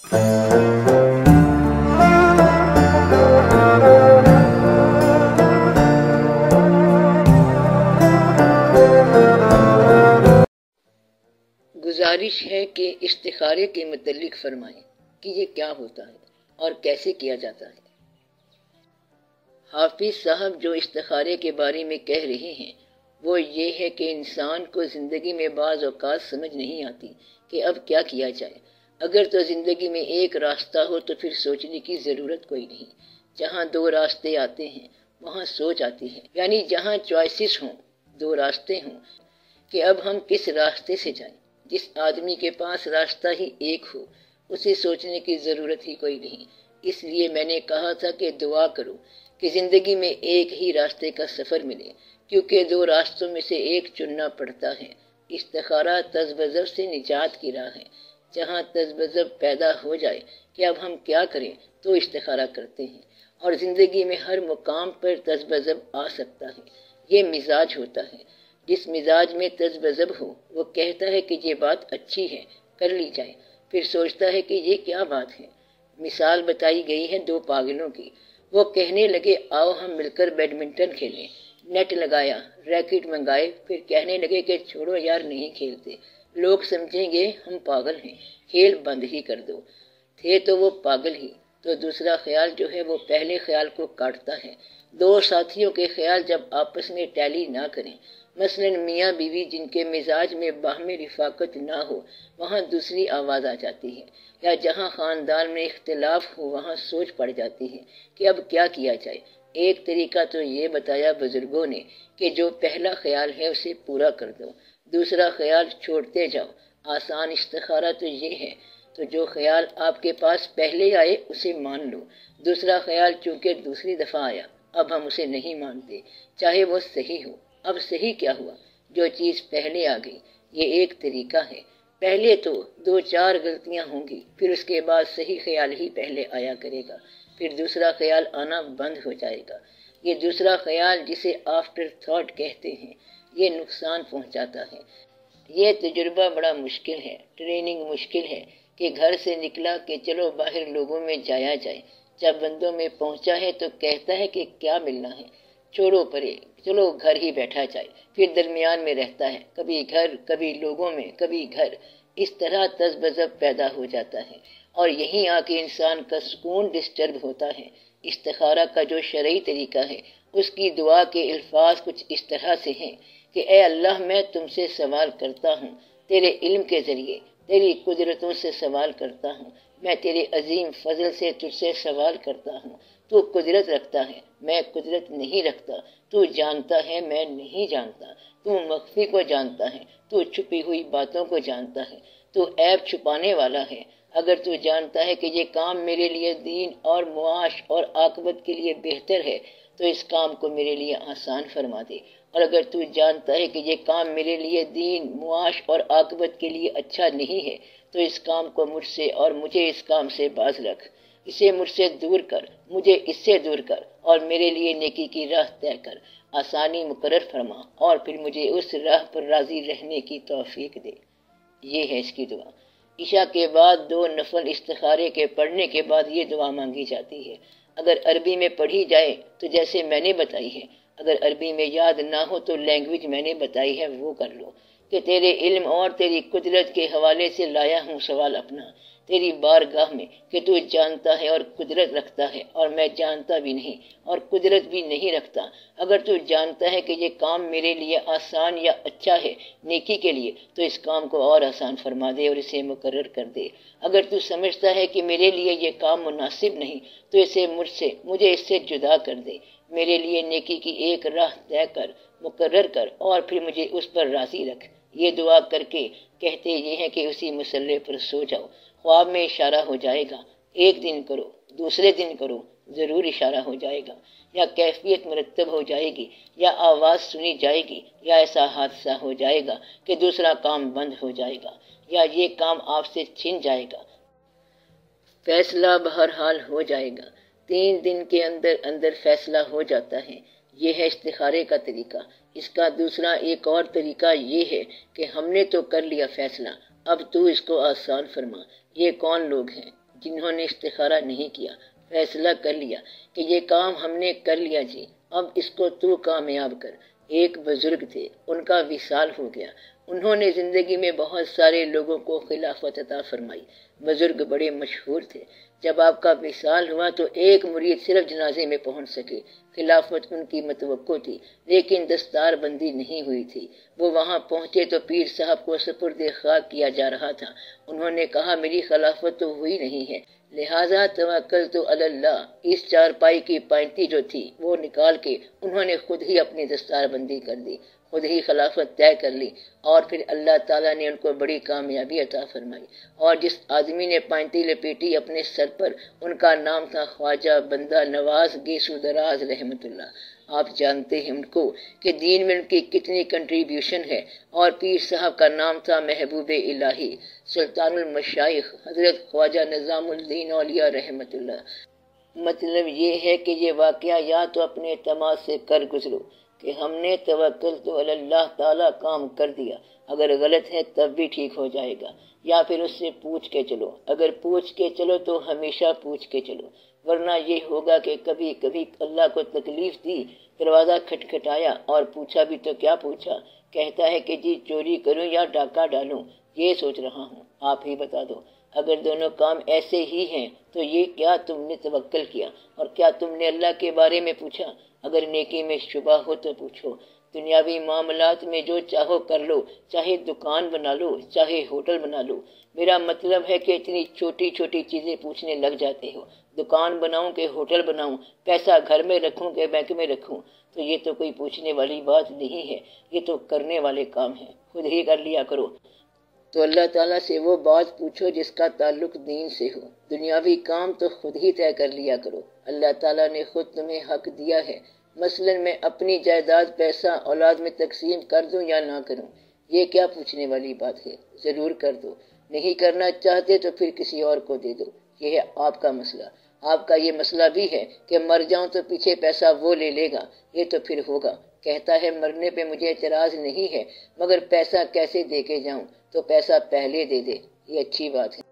گزارش ہے کہ استخارے کے متعلق فرمائیں کہ یہ کیا ہوتا ہے اور کیسے کیا جاتا ہے۔ حافظ صاحب جو استخارے کے بارے میں کہہ رہے ہیں وہ یہ ہے کہ انسان کو زندگی میں بعض اوقات سمجھ نہیں آتی کہ اب کیا کیا جائے۔ اگر تو زندگی میں ایک راستہ ہو تو پھر سوچنے کی ضرورت کوئی نہیں۔ جہاں دو راستے آتے ہیں وہاں سوچ آتی ہے، یعنی جہاں چوائسز ہوں، دو راستے ہوں کہ اب ہم کس راستے سے جائیں۔ جس آدمی کے پاس راستہ ہی ایک ہو اسے سوچنے کی ضرورت ہی کوئی نہیں۔ اس لیے میں نے کہا تھا کہ دعا کرو کہ زندگی میں ایک ہی راستے کا سفر ملے، کیونکہ دو راستوں میں سے ایک چننا پڑتا ہے۔ استخارہ تذبذب سے نجات کی راہ ہے۔ جہاں تذبذب پیدا ہو جائے کہ اب ہم کیا کریں تو استخارہ کرتے ہیں، اور زندگی میں ہر مقام پر تذبذب آ سکتا ہے۔ یہ مزاج ہوتا ہے۔ جس مزاج میں تذبذب ہو وہ کہتا ہے کہ یہ بات اچھی ہے، کر لی جائے، پھر سوچتا ہے کہ یہ کیا بات ہے۔ مثال بتائی گئی ہے دو پاگلوں کی۔ وہ کہنے لگے آؤ ہم مل کر بیڈمنٹن کھیلیں۔ نیٹ لگایا، ریکٹ منگائے، پھر کہنے لگے کہ چھوڑو یار نہیں کھیلتے، لوگ سمجھیں گے ہم پاگل ہیں، کھیل بند ہی کر دو۔ تھے تو وہ پاگل ہی، تو دوسرا خیال جو ہے وہ پہلے خیال کو کاٹتا ہے۔ دو ساتھیوں کے خیال جب آپس میں ٹیلی نہ کریں، مثلاً میاں بیوی جن کے مزاج میں باہمی رفاقت نہ ہو، وہاں دوسری آواز آ جاتی ہے، یا جہاں خاندان میں اختلاف ہو وہاں سوچ پڑ جاتی ہے کہ اب کیا کیا جائے۔ ایک طریقہ تو یہ بتایا بزرگوں نے کہ جو پہلا خیال ہے اسے پورا کر دو، دوسرا خیال چھوڑتے جاؤ۔ آسان استخارہ تو یہ ہے، تو جو خیال آپ کے پاس پہلے آئے اسے مان لو۔ دوسرا خیال چونکہ دوسری دفعہ آیا، اب ہم اسے نہیں مانتے، چاہے وہ صحیح ہو۔ اب صحیح کیا ہوا؟ جو چیز پہلے آ گئی۔ یہ ایک طریقہ ہے۔ پہلے تو دو چار غلطیاں ہوں گی، پھر اس کے بعد صحیح خیال ہی پہلے آیا کرے گا، پھر دوسرا خیال آنا بند ہو جائے گا۔ یہ دوسرا خیال جسے آفٹر تھاٹ کہتے ہیں، یہ نقصان پہنچاتا ہے۔ یہ تجربہ بڑا مشکل ہے، ٹریننگ مشکل ہے کہ گھر سے نکلا کہ چلو باہر لوگوں میں جایا جائے، جب بندوں میں پہنچا ہے تو کہتا ہے کہ کیا ملنا ہے، چھوڑو پرے، چلو گھر ہی بیٹھا جائے، پھر درمیان میں رہتا ہے، کبھی گھر، کبھی لوگوں میں، کبھی گھر۔ اس طرح تذبذب پیدا ہو جاتا ہے، اور یہیں آ کے انسان کا سکون ڈسٹرب ہوتا ہے۔ استخارہ کا جو شرعی طریقہ ہے اس کی دعا کے الفاظ کچھ اس طرح سے ہیں کہ اے اللہ میں تم سے سوال کرتا ہوں، تیرے علم کے ذریعے تیری قدرتوں سے سوال کرتا ہوں، میں تیرے عظیم فضل سے تجھ سے سوال کرتا ہوں۔ تو قدرت رکھتا ہے، میں قدرت نہیں رکھتا، تو جانتا ہے، میں نہیں جانتا، تو مخفی کو جانتا ہے، تو چھپی ہوئی باتوں کو جانتا ہے، تو عیب چھپانے والا ہے۔ اگر تو جانتا ہے کہ یہ کام میرے لیے دین اور معاش اور عاقبت کے لیے بہتر ہے تو اس کام کو میرے لیے آسان فرما دے، اور اگر تو جانتا ہے کہ یہ کام میرے لیے دین، معاش اور عاقبت کے لیے اچھا نہیں ہے تو اس کام کو مجھ سے اور مجھے اس کام سے باز رکھ، اسے مجھ سے دور کر، مجھے اس سے دور کر، اور میرے لیے نیکی کی راہ طے کر، آسانی مقرر فرما، اور پھر مجھے اس راہ پر راضی رہنے کی توفیق دے۔ یہ ہے اس کی دعا۔ عشاء کے بعد دو نفل استخارے کے پڑھنے کے بعد یہ دعا مانگی جاتی ہے۔ اگر عربی میں پڑھی جائے تو جیسے میں نے بتائی ہے، اگر عربی میں یاد نہ ہو تو لینگویج میں نے بتائی ہے وہ کر لو کہ تیرے علم اور تیری قدرت کے حوالے سے لایا ہوں سوال اپنا تیری بارگاہ میں کہ تو جانتا ہے اور قدرت رکھتا ہے، اور میں جانتا بھی نہیں اور قدرت بھی نہیں رکھتا۔ اگر تو جانتا ہے کہ یہ کام میرے لیے آسان یا اچھا ہے نیکی کے لیے تو اس کام کو اور آسان فرما دے اور اسے مقرر کر دے۔ اگر تو سمجھتا ہے کہ میرے لیے یہ کام مناسب نہیں تو اسے مجھے اس سے جدا کر دے، میرے لیے نیکی کی ایک راہ طے کر، مقرر کر، اور پھر مجھے اس پر راضی رکھ۔ یہ دعا کر کے کہتے یہ ہیں کہ اسی مسئلے پر سو جاؤ، خواب میں اشارہ ہو جائے گا، ایک دن کرو، دوسرے دن کرو، ضرور اشارہ ہو جائے گا، یا کیفیت مرتب ہو جائے گی، یا آواز سنی جائے گی، یا ایسا حادثہ ہو جائے گا کہ دوسرا کام بند ہو جائے گا، یا یہ کام آپ سے چھن جائے گا۔ فیصلہ بہرحال ہو جائے گا، 3 دن کے اندر اندر فیصلہ ہو جاتا ہے۔ یہ ہے استخارے کا طریقہ۔ اس کا دوسرا ایک اور طریقہ یہ ہے کہ ہم نے تو کر لیا فیصلہ، اب تو اس کو آسان فرما۔ یہ کون لوگ ہیں؟ جنہوں نے استخارہ نہیں کیا، فیصلہ کر لیا کہ یہ کام ہم نے کر لیا جی، اب اس کو تو کامیاب کر۔ ایک بزرگ تھے، ان کا وصال ہو گیا۔ انہوں نے زندگی میں بہت سارے لوگوں کو خلافت عطا فرمائی۔ بزرگ بڑے مشہور تھے۔ جب آپ کا وصال ہوا تو ایک مرید صرف جنازے میں پہنچ سکے۔ خلافت ان کی متوقع تھی، لیکن دستار بندی نہیں ہوئی تھی۔ وہ وہاں پہنچے تو پیر صاحب کو سپرد خاک کیا جا رہا تھا۔ انہوں نے کہا میری خلافت تو ہوئی نہیں ہے، لہٰذا توکلت علی اللہ۔ اس چارپائی کی پائنتی جو تھی وہ نکال کے انہوں نے خود ہی اپنی دستار بندی کر دی، خود ہی خلافت طے کر لی، اور پھر اللہ تعالیٰ نے ان کو بڑی کامیابی عطا فرمائی۔ اور جس آدمی نے پائنتی لپیٹی اپنے سر پر، ان کا نام تھا خواجہ بندہ نواز گیسو دراز رحمت اللہ۔ آپ جانتے ہیں ان کو کہ دین میں ان کی کتنی کنٹریبیوشن ہے۔ اور پیر صاحب کا نام تھا محبوب الہی سلطان المشائخ حضرت خواجہ نظام الدین اولیاء رحمت اللہ۔ مطلب یہ ہے کہ یہ واقعہ یا تو اپنے اعتماد سے کر گزرو کہ ہم نے توکل تو اللہ تعالیٰ کام کر دیا، اگر غلط ہے تب بھی ٹھیک ہو جائے گا، یا پھر اس سے پوچھ کے چلو، اگر پوچھ کے چلو تو ہمیشہ پوچھ کے چلو، ورنہ یہ ہوگا کہ کبھی کبھی اللہ کو تکلیف دی، دروازہ کھٹکھٹایا اور پوچھا بھی تو کیا پوچھا، کہتا ہے کہ جی چوری کروں یا ڈاکہ ڈالوں، یہ سوچ رہا ہوں، آپ ہی بتا دو۔ اگر دونوں کام ایسے ہی ہیں تو یہ کیا تم نے توکل کیا، اور کیا تم نے اللہ کے بارے میں پوچھا؟ اگر نیکی میں شبہ ہو تو پوچھو۔ دنیاوی معاملات میں جو چاہو کر لو، چاہے دکان بنا لو، چاہے ہوٹل بنا لو۔ میرا مطلب ہے کہ اتنی چھوٹی چھوٹی چیزیں پوچھنے لگ جاتے ہو، دکان بناؤں کہ ہوٹل بناؤں، پیسہ گھر میں رکھوں کہ بینک میں رکھوں، تو یہ تو کوئی پوچھنے والی بات نہیں ہے، یہ تو کرنے والے کام ہیں، خود ہی کر لیا کرو۔ تو اللہ تعالیٰ سے وہ بات پوچھو جس کا تعلق دین سے ہو، دنیاوی کام تو خود ہی طے کر لیا کرو۔ اللہ تعالیٰ نے خود تمہیں حق دیا ہے، مثلا میں اپنی جائیداد پیسہ اولاد میں تقسیم کر دوں یا نہ کروں، یہ کیا پوچھنے والی بات ہے؟ ضرور کر دو، نہیں کرنا چاہتے تو پھر کسی اور کو دے دو، یہ ہے آپ کا مسئلہ۔ آپ کا یہ مسئلہ بھی ہے کہ مر جاؤں تو پیچھے پیسہ وہ لے لے گا، یہ تو پھر ہوگا۔ کہتا ہے مرنے پہ مجھے اعتراض نہیں ہے، مگر پیسہ کیسے دے کے جاؤں، تو پیسہ پہلے دے دے، یہ اچھی بات ہے۔